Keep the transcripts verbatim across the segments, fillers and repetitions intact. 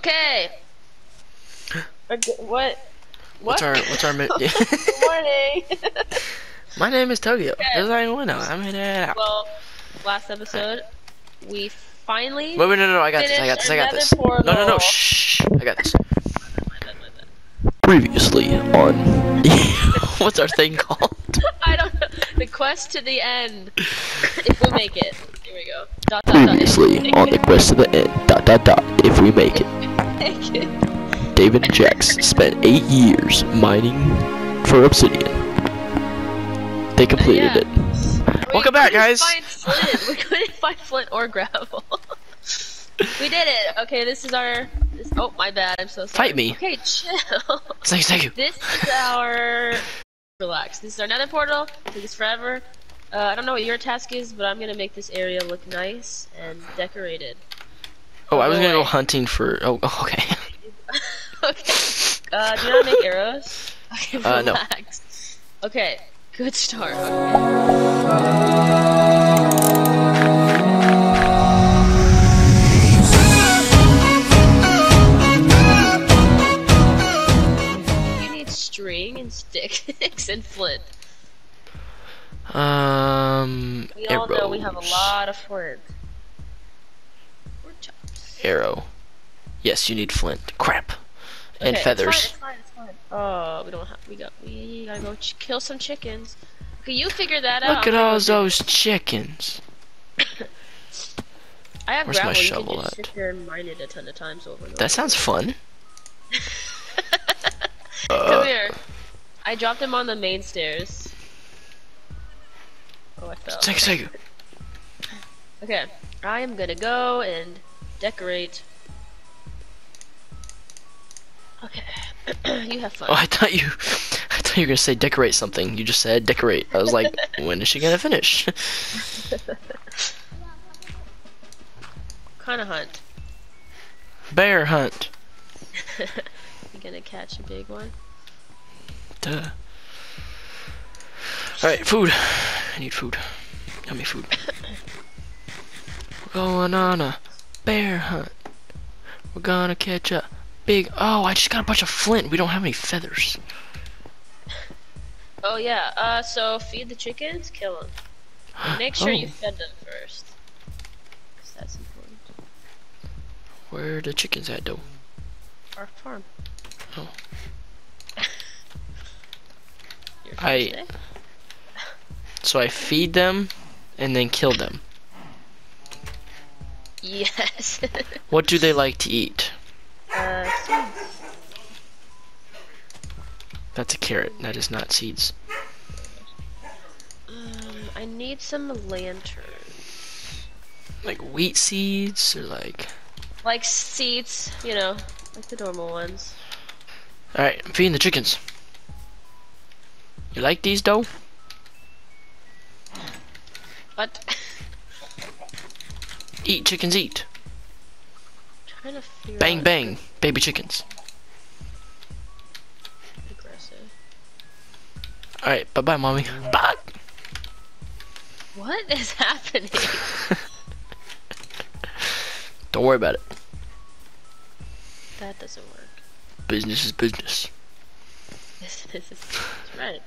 Okay. Okay, what? What? What's our what's our? Good morning. My name is Tokyo. Okay. This is how you know. I'm in it out. Well, last episode we finally. Wait, wait, no, no, no, I got this. I got this. I got this. No, no, no. Shh. I got this. Previously on. What's our thing called? I don't know. The quest to the end. If we make it. Here we go. Dot, dot, Previously dot, on the quest to the end. Dot dot dot. If we make it. Make it. David and Jax spent eight years mining for obsidian. They completed Yeah. it. Welcome back, guys. Find flint. We couldn't find flint or gravel. We did it. Okay, this is our. This, oh, my bad. I'm so sorry. Fight me. Okay, chill. Thank you, thank you. This is our. Relax. This is our nether portal. Take this forever. Uh, I don't know what your task is, but I'm gonna make this area look nice and decorated. Oh, I was no gonna way. go hunting for. Oh, okay. Okay. Uh, do you know how to make arrows? Okay, Uh, no. relax. Okay, good start. Okay. You need string and sticks and flint. Um. We all know we have a arrows. lot of flint. Pork chops. Arrow. Yes, you need flint. Crap. And Okay, feathers. It's fine, it's fine, it's fine. Oh, we don't have. We got. We gotta go ch kill some chickens. Okay, you figure that out. Look at I'm all gonna go those chickens. do- I have Where's my gravel. You shovel can just at? sit there and mine it a ton of times over and over. That sounds fun. Come Uh, here. I dropped him on the main stairs. Oh, I fell. Thank you, thank you. Okay, I am gonna go and decorate. Okay, you have fun. Oh, I thought you. I thought you were gonna say decorate something. You just said decorate. I was like, when is she gonna finish? Kind of hunt. Bear hunt. You gonna catch a big one? Duh. Alright, food. I need food. Yummy food. We're going on a bear hunt. We're gonna catch a big. Oh, I just got a bunch of flint. We don't have any feathers. Oh yeah. Uh, so feed the chickens, kill them. Make sure Oh. you fed them first. 'Cause that's important. Where the chickens at, though? Our farm. Oh. Your I- first day? So I feed them and then kill them. Yes. What do they like to eat? uh, seeds. That's a carrot. That is not seeds. Um, I need some lanterns. Like wheat seeds or like. Like seeds, you know, like the normal ones. Alright, I'm feeding the chickens. You like these though? What? Eat chickens eat. Trying to figure Bang out bang, baby chickens. aggressive. Alright, bye bye mommy. Bye. What is happening? Don't worry about it. That doesn't work. Business is business. This, this is that's right.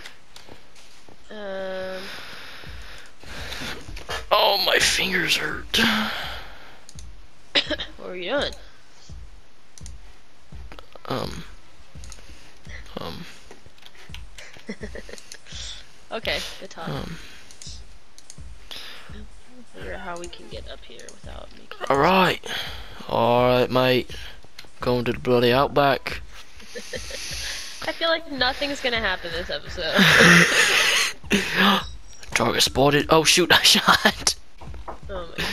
Um. Oh, my fingers hurt. What were you doing? Um. Um. Okay, good talk. Um. Figure out how we can get up here without making. Alright. Alright, mate. Going to the bloody outback. I feel like nothing's gonna happen this episode. Target spotted. Oh shoot, I shot. Oh my god.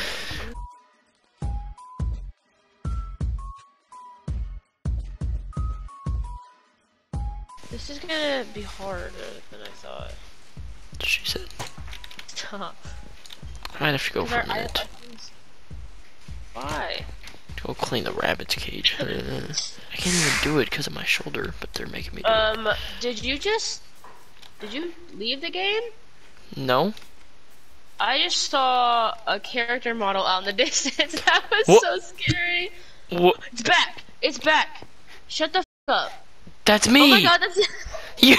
This is gonna be harder than I thought. She said. Stop. I might have to go for a Our minute. items- Why? Go clean the rabbit's cage. I can't even do it because of my shoulder, but they're making me do it. Um, did you just... Did you leave the game? No? I just saw a character model out in the distance. That was What? so scary. What? It's back! It's back! Shut the f up! That's me! Oh my god, that's You.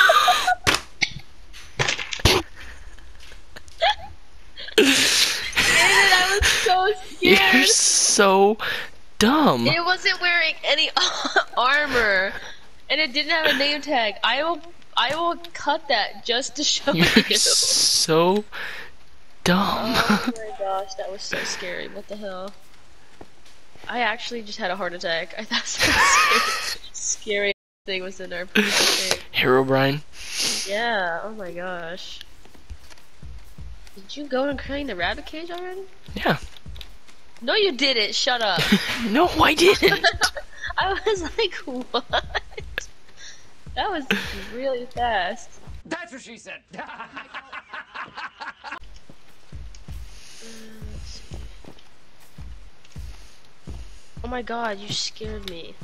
David, I was so You're scared! so dumb. It wasn't wearing any armor, and it didn't have a name tag. I will, I will cut that just to show You're you. so dumb. Oh my gosh, that was so scary. What the hell? I actually just had a heart attack. I thought some scary, scary thing was in our thing. Hero Brian. Yeah, oh my gosh. Did you go and clean the rabbit cage already? Yeah. No, you didn't. Shut up. No, I didn't. I was like, what? That was really fast. That's what she said. Oh my god, you scared me.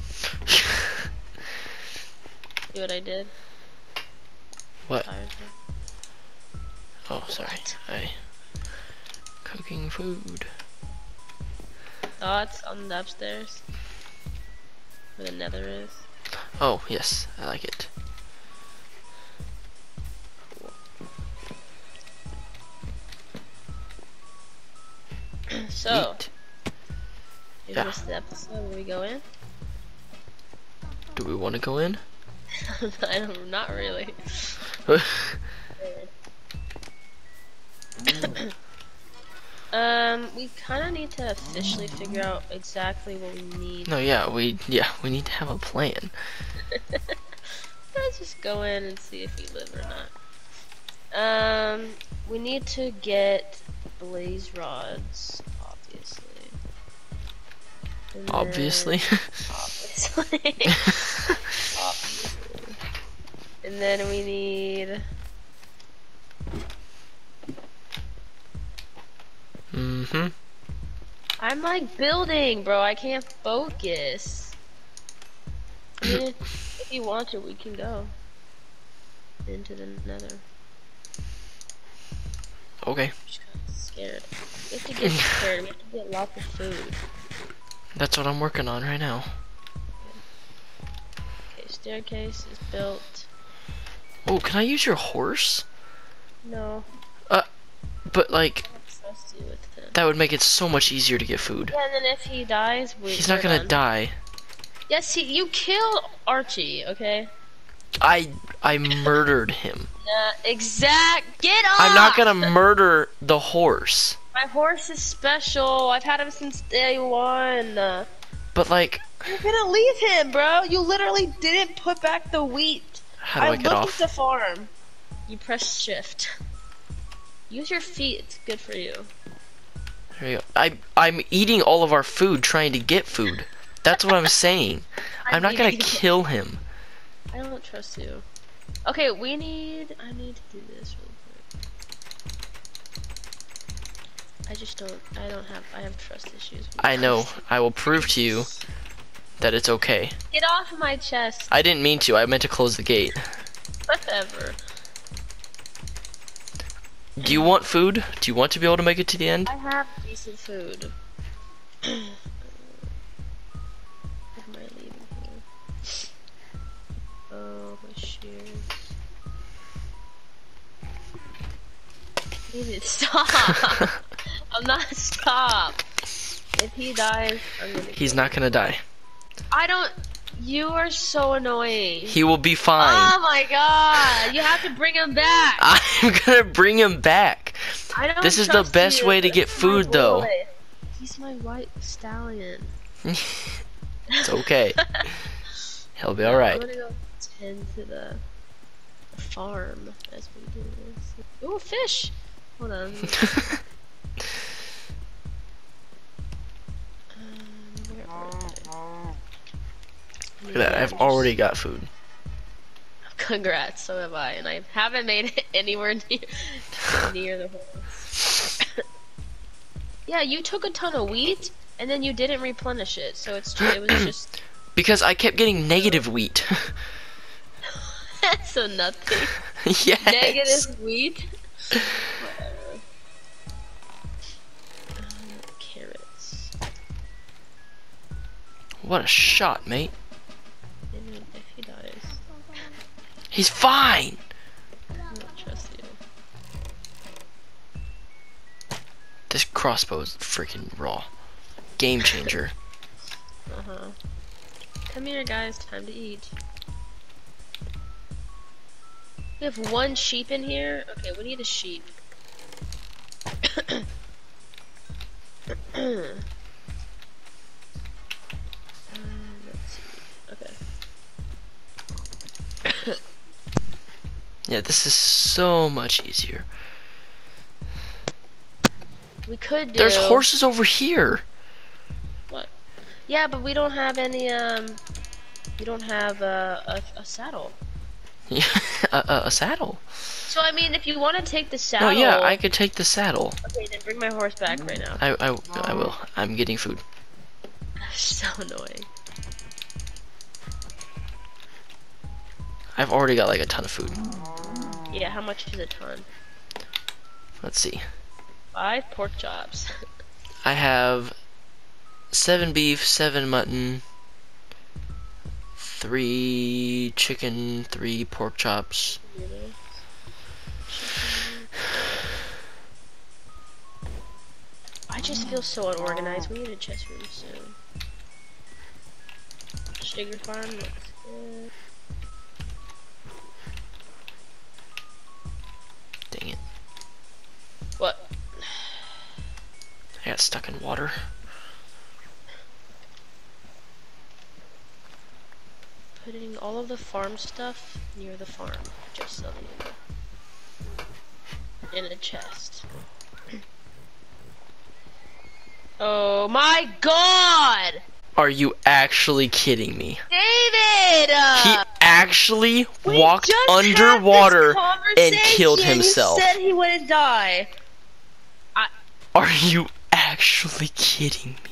See what I did? What? Tired me. Oh, sorry. I cooking food. Thoughts on the upstairs? Where the nether is? Oh, yes, I like it. So, Neat. is Yeah. this the episode where we go in? Do we want to go in? I don't, not really. um, we kind of need to officially figure out exactly what we need. No, yeah, we yeah we need to have a plan. Let's just go in and see if we live or not. Um, we need to get blaze rods, obviously. And Obviously. then- obviously. obviously. And then we need. Mm-hmm. I'm like building, bro. I can't focus. I mean, if you want to, we can go into the nether. Okay. I'm just kind of scared. We have to get prepared. We have to get lots of food. That's what I'm working on right now. Okay, staircase is built. Oh, can I use your horse? No, But like, I don't trust you with him. that would make it so much easier to get food. Yeah, and then if he dies, we. He's not we're gonna done. die. Yes, he. You killed Archie. Okay. I I murdered him. Nah, exact. Get off. I'm not gonna murder the horse. My horse is special. I've had him since day one. Uh, But like, You're gonna leave him, bro. You literally didn't put back the wheat. how do I, I get looked off? at the farm. You press shift. Use your feet. It's good for you. There you go. I I'm eating all of our food trying to get food. That's what I'm saying. I'm not gonna eating it. kill him. I don't trust you. Okay, we need. I need to do this real quick. I just don't. I don't have. I have trust issues. with I know. this. I will prove to you that it's okay. Get off my chest. I didn't mean to. I meant to close the gate. Whatever. Do you want food? Do you want to be able to make it to the end? I have decent food. What am I leaving here? Oh, my shears. Need to stop. I'm not stop. If he dies, I'm gonna. He's kill not gonna die. him. I don't. You are so annoying. He will be fine. Oh my god! You have to bring him back. I'm gonna bring him back. I don't. This is the trust best you. way to This get is my food, though. boy. He's my white stallion. It's okay. He'll be I'm alright. gonna go tend to the farm as we do this. Ooh, fish! Hold on. um, where are they? Look at that. I've already got food. Congrats, so have I, and I haven't made it anywhere near near the horse. Yeah, you took a ton of wheat, and then you didn't replenish it, so it's ju- it was just Because I kept getting negative wheat. so nothing. Yes. Negative wheat. Whatever. Um, carrots. What a shot, mate. Even if he dies, He's fine. I don't trust you. This crossbow is freaking raw. Game changer. Uh huh. Come here, guys. Time to eat. We have one sheep in here. Okay, we need a sheep. um, let's see. Okay. Yeah, this is so much easier. We could do. There's horses over here. What? Yeah, but we don't have any. Um, we don't have uh, a a saddle. Yeah, a, a, a saddle. So I mean, if you want to take the saddle. No, yeah, I could take the saddle. Okay, then bring my horse back right now. I, I, I will. I'm getting food. So annoying. I've already got like a ton of food. Yeah, how much is a ton? Let's see. Five pork chops. I have seven beef, seven mutton, three chicken, three pork chops. I just feel so unorganized. We need a chest room soon. Sugar farm looks good. Dang it. What? I got stuck in water. Putting all of the farm stuff near the farm, just so you know. In a chest. Oh my god! Are you actually kidding me? David! Uh, He actually we walked just underwater had this and killed conversation. himself. You said he wouldn't die. I Are you actually kidding me?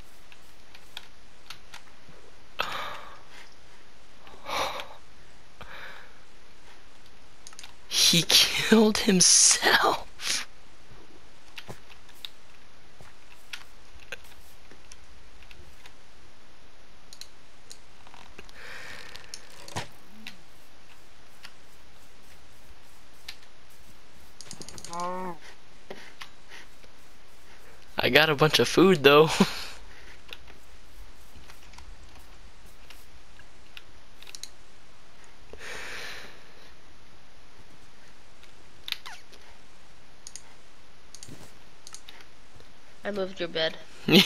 He killed himself. I got a bunch of food though. I moved your bed.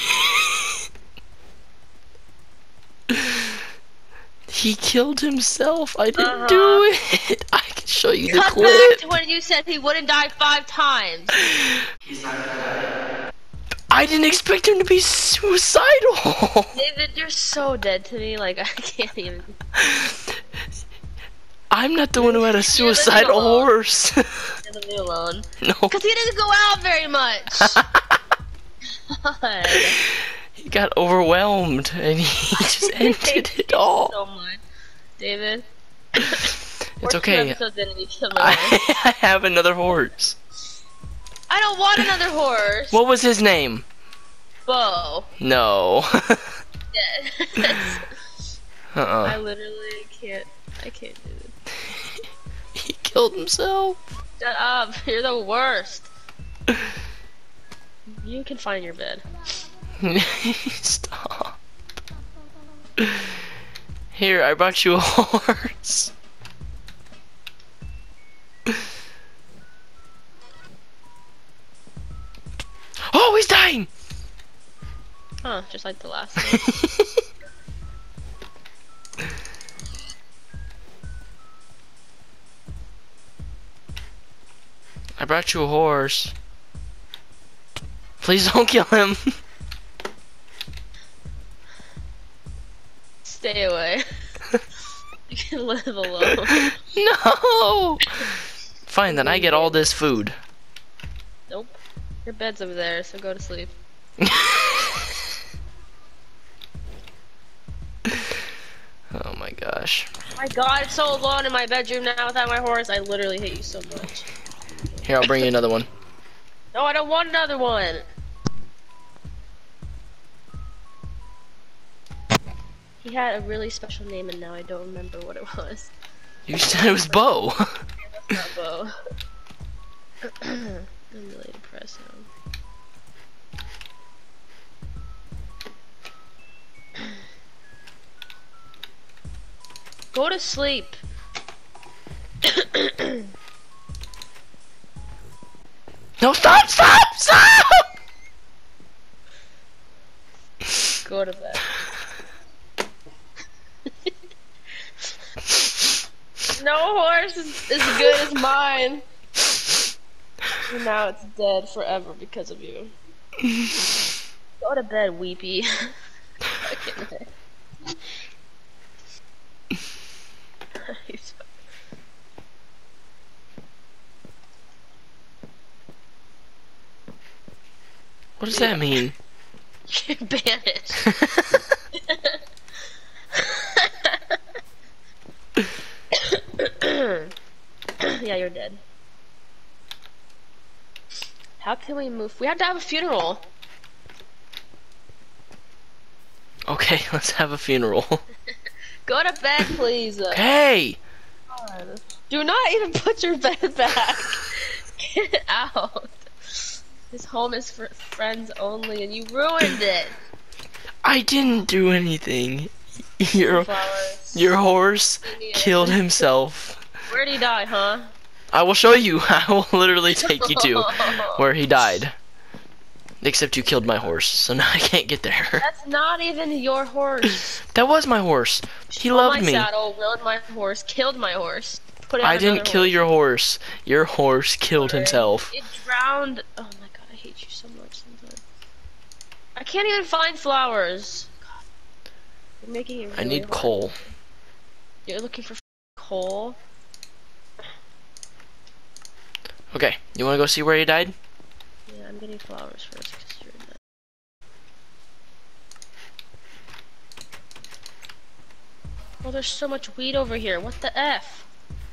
He killed himself. I didn't Uh-huh. do it. I can show you the Cut clip. back to when you said he wouldn't die five times. He's not gonna die. I didn't expect him to be suicidal. David, you're so dead to me. Like I can't even. I'm not the one who had a suicidal horse. Leave me alone. No. Because he didn't go out very much. God. He got overwhelmed and he just ended it all. So much. David. It's okay. I, I have another horse. I don't want another horse. What was his name? Bo. No. Yes. Uh-uh. I literally can't. I can't do it. He killed himself. Shut up. You're the worst. You can find your bed. Stop. Here, I brought you a horse. Oh, he's dying! Huh, just like the last one. I brought you a horse. Please don't kill him. Stay away. You can live alone. No! Fine, then I get all this food. Nope. Your bed's over there, so go to sleep. Oh my gosh. My god, it's so alone in my bedroom now without my horse. I literally hate you so much. Here, I'll bring you another one. No, I don't want another one. He had a really special name, and now I don't remember what it was. You said it was Bo. That's not Bo. I'm really depressed now. Go to sleep. No, stop, stop, stop! Go to bed. No horse is as good as mine. And now it's dead forever because of you. Go to bed, weepy. Okay. What does that mean? You're banished. Yeah, you're dead. How can we move? We have to have a funeral. Okay, let's have a funeral. Go to bed, please. Hey! God. Do not even put your bed back. Get out. This home is for friends only, and you ruined it. I didn't do anything. Your, your horse killed himself. Where'd he die, huh? I will show you. I will literally take you to where he died. Except you killed my horse, so now I can't get there. That's not even your horse. That was my horse. He Stole loved my me. Saddle, ruined my horse, killed my horse. Put it on I didn't kill horse. your horse. Your horse killed Sorry. himself. It drowned. Oh my god, I hate you so much sometimes. I can't even find flowers. God. You're making it really I need hard. coal. You're looking for coal? Okay, you wanna go see where he died? Yeah, I'm getting flowers first because you're dead. Oh, there's so much weed over here. What the F?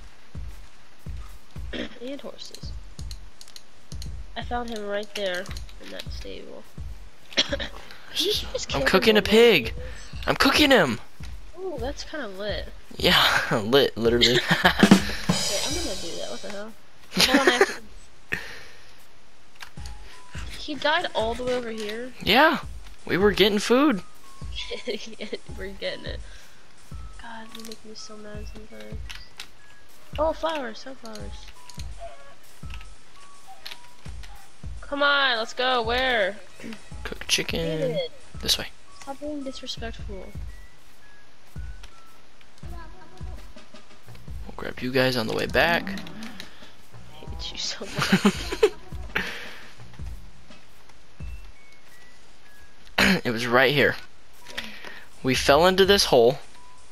And horses. I found him right there in that stable. I'm cooking a pig. I'm cooking him. Oh, that's kind of lit. Yeah, lit, literally. Okay, I'm gonna do that. What the hell? Hold on, I have to... He died all the way over here. Yeah, we were getting food. We're getting it. God, you make me so mad sometimes. Oh, flowers, sunflowers. Come on, let's go. Where? Cook chicken. David, This way. stop being disrespectful. We'll grab you guys on the way back. I hate you so much. It was right here. We fell into this hole.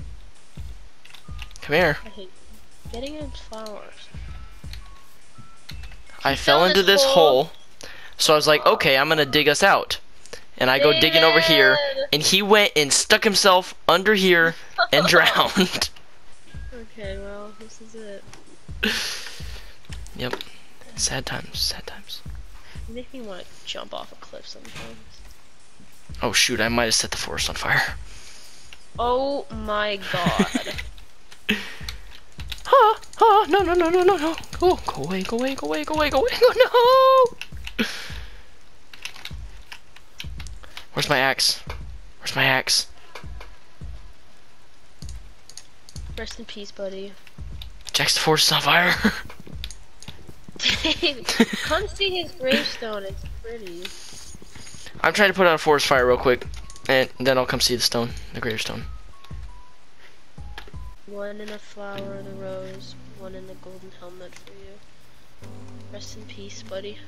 Come here. I hate you. Getting in flowers. I fell into this hole. So I was like, okay, I'm gonna dig us out. And I go digging over here, and he went and stuck himself under here and drowned. Okay, well, this is it. Yep. Sad times, sad times. You make me want to jump off a cliff sometimes. Oh shoot, I might have set the forest on fire. Oh my god. Ah, ah, no, no, no, no, no, no. Oh, go away, go away, go away, go away, go away. Oh, no! Where's my axe? Where's my axe? Rest in peace, buddy. Jack's the forest is on fire. Dave, come see his gravestone. It's pretty. I'm trying to put out a forest fire real quick, and then I'll come see the stone, the gravestone. One in a flower, the rose. One in the golden helmet for you. Rest in peace, buddy.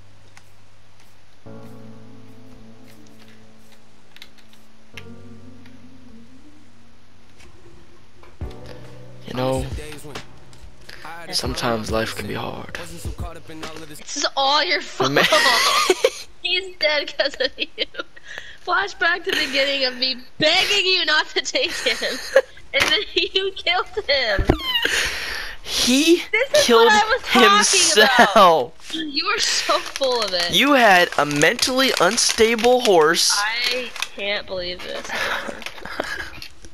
You know, sometimes life can be hard. This is all your fault. He's dead because of you. Flashback to the beginning of me begging you not to take him, and then you killed him. He This is killed what I was talking himself. about. You were so full of it. You had a mentally unstable horse. I can't believe this.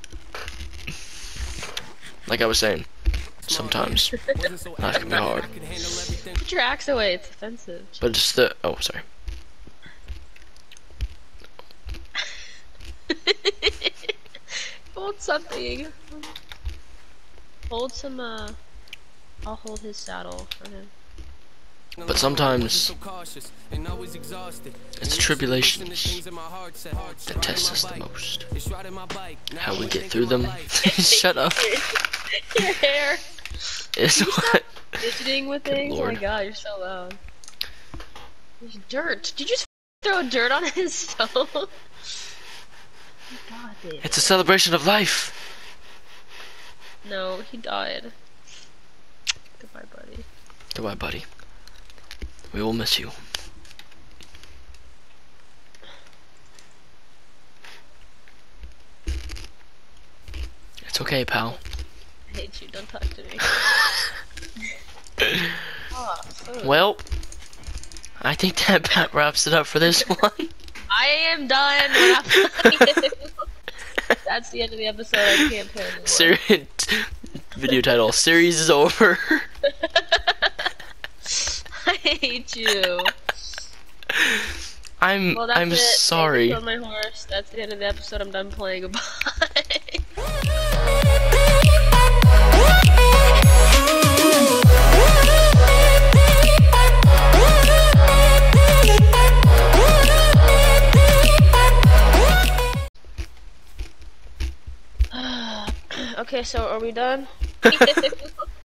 Like I was saying, sometimes life can be hard. Put your axe away, it's offensive. But it's the oh sorry. Hold something. Hold some, uh... I'll hold his saddle for him. But sometimes it's tribulations that test us the most. How we get through them. Shut up. Your hair. Is what? Fidgeting with things? Oh my god, you're so loud. There's dirt. Did you just throw dirt on his stove? Oh god, David. It's a celebration of life. No, he died. Goodbye, buddy. Goodbye, buddy. We will miss you. It's okay, pal. I hate you, don't talk to me. Oh, food. Well, I think that about wraps it up for this one. I am done. We're not playing. That's the end of the episode. I can't play anymore. Ser video title: Series is over. I hate you. I'm Well, that's I'm it. sorry. Thank you for my horse. That's the end of the episode. I'm done playing. Goodbye. Okay, so are we done?